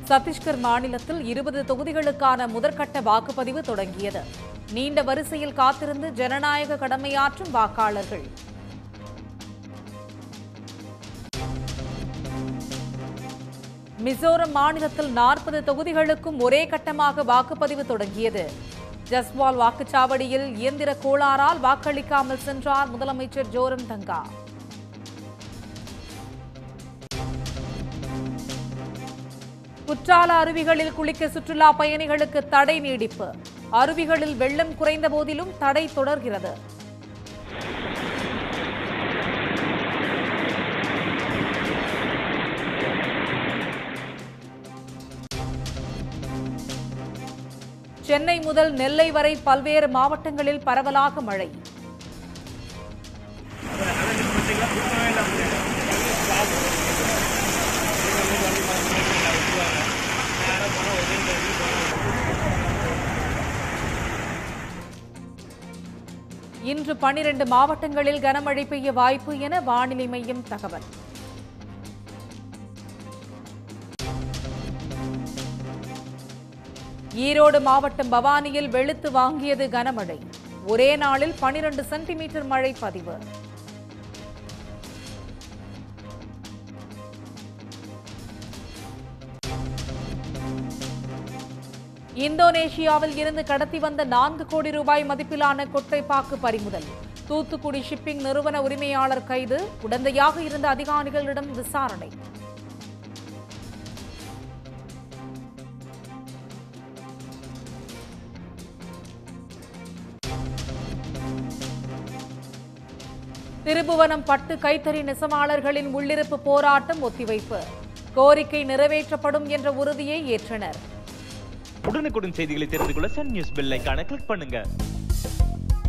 சத்தீஸ்கர் மாநிலத்தில் 20 தொகுதிகளுக்கான முதற்கட்ட வாக்குப்பதிவு தொடங்கியது. நீண்ட வரிசையில் காத்திருந்து ஜனநாயக கடமையாற்றும் வாக்காளர்கள். மிசோரம் மாநிலத்தில் 40 தொகுதிகளுக்கும் ஒரே கட்டமாக வாக்குப்பதிவு தொடங்கியது. ஜஸ்வால் வாக்குச்சாவடியில் இயந்திர கோளாறால் வாக்களிக்காமல் சென்றார் முதலமைச்சர் ஜோரம்தங்கா. குற்றால அருவிகளில் குளிக்க சுற்றுலா பயணிகளுக்கு தடை நீடிப்பு. அருவிகளில் வெள்ளம் குறைந்த போதிலும் தடை தொடர்கிறது. சென்னை முதல் நெல்லை வரை பல்வேறு மாவட்டங்களில் பரவலாக மழை. இன்று 12 மாவட்டங்களில் கனமழை பெய்ய வாய்ப்பு என வானிலை மையம் தகவல். ஈரோடு மாவட்டம் பவானியில் வெளுத்து வாங்கியது கனமழை. ஒரே நாளில் 12 சென்டிமீட்டர் மழை பதிவு. இந்தோனேஷியாவில் இருந்து கடத்தி வந்த 4 கோடி ரூபாய் மதிப்பிலான கொட்டைப்பாக்கு பறிமுதல். தூத்துக்குடி ஷிப்பிங் நிறுவன உரிமையாளர் கைது. உடந்தையாக இருந்த அதிகாரிகளிடம் விசாரணை. திருபுவனம் பட்டு கைத்தறி நெசவாளர்களின் உள்ளிருப்பு போராட்டம் ஒத்திவைப்பு. கோரிக்கை நிறைவேற்றப்படும் என்ற உறுதியை ஏற்றனர். உடனுக்குடன் செய்திகளை தெரிந்து கொள்ள சன் நியூஸ் பெல் ஐகானை கிளிக் பண்ணுங்க.